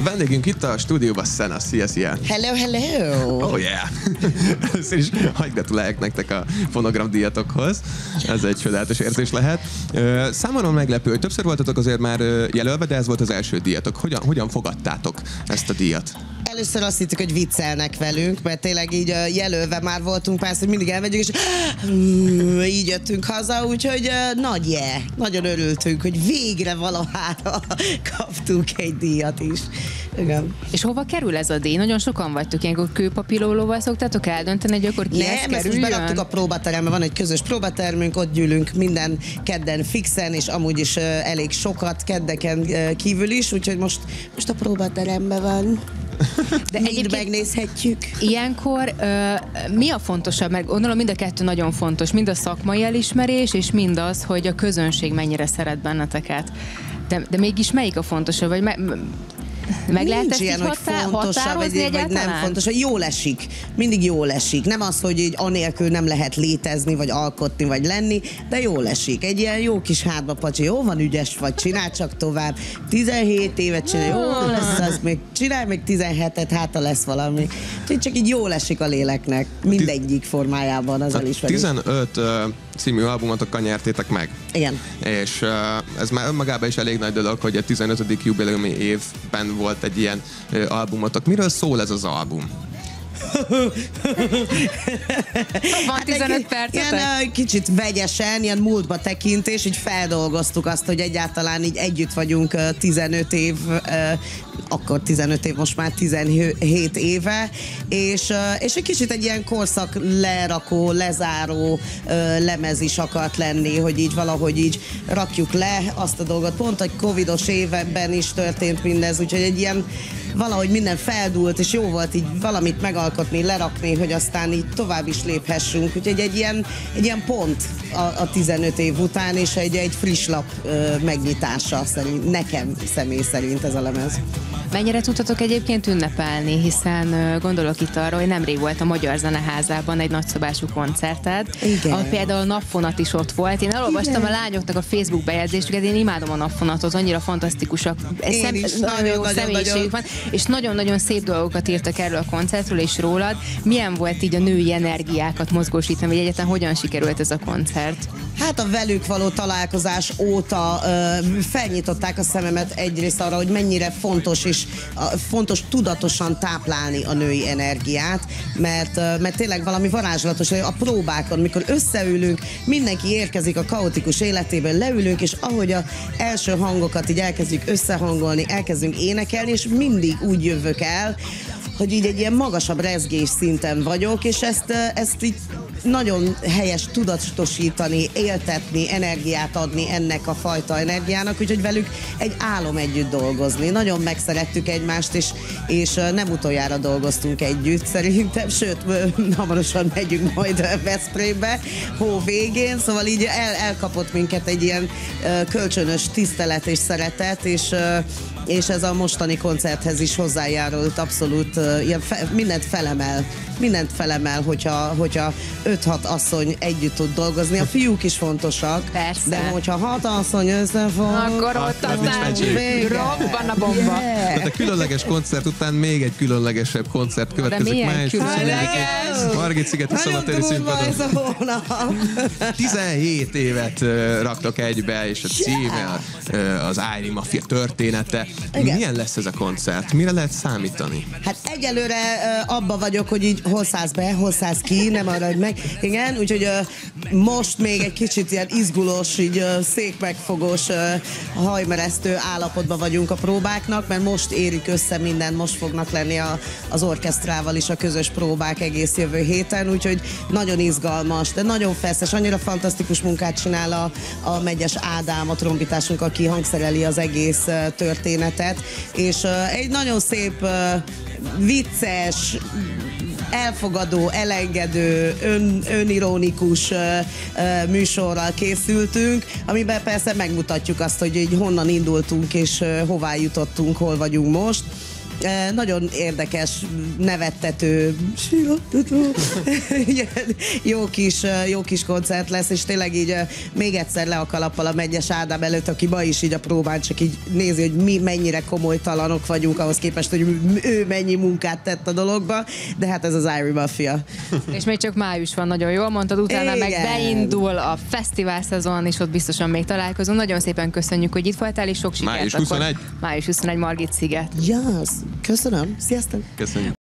Vendégünk itt a stúdióban Szena. Szia! Hello, hello! Oh yeah! Először is hadd gratulálják nektek a fonogramdíjatokhoz. Ez egy csodálatos érzés lehet. Számomra meglepő, hogy többször voltatok azért már jelölve, de ez volt az első díjatok. Hogyan fogadtátok ezt a díjat? Először azt hittük, hogy viccelnek velünk, mert tényleg így jelölve már voltunk párszor, hogy mindig elmegyünk, és így jöttünk haza, úgyhogy nagyon örültünk, hogy végre valahára kaptunk egy díjat is. Igen. És hova kerül ez a díj? Nagyon sokan vagytok, ilyenkor kőpapírollóval szoktátok eldönteni, hogy akkor kihez kerüljön? Nem, ezt most beraktuk a próbaterembe, van egy közös próbatermünk, ott gyűlünk minden kedden fixen, és amúgy is elég sokat keddeken kívül is, úgyhogy most a próbateremben van. De egyébként megnézhetjük. Ilyenkor mi a fontosabb? Mert gondolom mind a kettő nagyon fontos, mind a szakmai elismerés, és mind az, hogy a közönség mennyire szeret benneteket. De mégis melyik a fontosabb? Vagy meg lehet ezt így határozni vagy nem fontos, hogy jól esik. Mindig jól esik. Nem az, hogy így anélkül nem lehet létezni, vagy alkotni, vagy lenni, de jól esik. Egy ilyen jó kis hátba pacsi, jó van, ügyes vagy, csinálj csak tovább. 17 évet csinálj, jó lesz az, még csinálj még 17-et, hát lesz valami. Csak így jól esik a léleknek, mindegyik formájában az elismerés. 15 című albumotokkal nyertétek meg. Igen. És ez már önmagában is elég nagy dolog, hogy a 15. jubileumi évben volt egy ilyen albumotok. Miről szól ez az album? Van 15 percetek? Ilyen kicsit vegyesen, ilyen múltba tekintés, így feldolgoztuk azt, hogy egyáltalán így együtt vagyunk 15 év, akkor 15 év, most már 17 éve, és egy kicsit egy ilyen korszak lerakó, lezáró lemez is akart lenni, hogy így valahogy így rakjuk le azt a dolgot. Pont egy covidos évben is történt mindez, úgyhogy egy ilyen valahogy minden feldúlt, és jó volt így valamit megalkotni, lerakni, hogy aztán így tovább is léphessünk. Úgyhogy egy ilyen pont a 15 év után, és egy friss lap megnyitása szerint, nekem személy szerint ez a lemez. Mennyire tudtatok egyébként ünnepelni, hiszen gondolok itt arra, hogy nemrég volt a Magyar Zeneházában egy nagyszabású koncerted, ahol például a Napfonat is ott volt. Én elolvastam a lányoknak a Facebook bejegyzésüket, én imádom a Napfonatot, annyira fantasztikusak. Nagyon jó személyiségük van, és nagyon-nagyon szép dolgokat írtak erről a koncertről és rólad. Milyen volt így a női energiákat mozgósítani, vagy egyáltalán hogyan sikerült ez a koncert? Hát a velük való találkozás óta felnyitották a szememet egyrészt arra, hogy mennyire fontos és fontos tudatosan táplálni a női energiát, mert tényleg valami varázslatos, hogy a próbákon, mikor összeülünk, mindenki érkezik a kaotikus életéből, leülünk, és ahogy az első hangokat így elkezdjük összehangolni, elkezdünk énekelni, és mindig úgy jövök el, hogy így egy ilyen magasabb rezgés szinten vagyok, és ezt így nagyon helyes tudatosítani, éltetni, energiát adni ennek a fajta energiának, úgyhogy velük egy álom együtt dolgozni. Nagyon megszerettük egymást, és nem utoljára dolgoztunk együtt szerintem, sőt, hamarosan megyünk majd Veszprémbe, hó végén, szóval így elkapott minket egy ilyen kölcsönös tisztelet és szeretet, és ez a mostani koncerthez is hozzájárult abszolút, ilyen mindent felemel, hogyha 5-6 asszony együtt tud dolgozni. A fiúk is fontosak, persze. De hogyha 6 asszony összefog, akkor ott aztán robban a bomba. Tehát a különleges koncert után még egy különlegesebb koncert következik. Margit-szigeti szabadtéri színpadon. 17 évet raktok egybe, és a címe az Ájri Mafia története. Igen. Milyen lesz ez a koncert? Mire lehet számítani? Hát egyelőre abba vagyok, hogy így hol szállsz be, hol szállsz ki, nem maradj meg. Igen, úgyhogy most még egy kicsit ilyen izgulós, így székmegfogós, hajmeresztő állapotban vagyunk a próbáknak, mert most érik össze minden, most fognak lenni az orkesztrával is a közös próbák egész jövő héten, úgyhogy nagyon izgalmas, de nagyon feszes, annyira fantasztikus munkát csinál a Megyes Ádám, a trombitásunk, aki hangszereli az egész történetet, és egy nagyon szép, vicces, elfogadó, elengedő, önironikus műsorral készültünk, amiben persze megmutatjuk azt, hogy így honnan indultunk és hová jutottunk, hol vagyunk most. Nagyon érdekes, nevettető, jó kis koncert lesz, és tényleg így még egyszer le a kalappal a Mennyes Ádám előtt, aki ma is így a próbán csak így nézi, hogy mi mennyire komolytalanok vagyunk ahhoz képest, hogy ő mennyi munkát tett a dologba, de hát ez az Irie Mafia. És még csak május van, nagyon jól mondtad, utána meg beindul a fesztivál szezon, és ott biztosan még találkozunk. Nagyon szépen köszönjük, hogy itt voltál, és sok sikert. Május 21? Május 21 Margit sziget. Yes, köszönöm. Sziasztok! Köszönjük.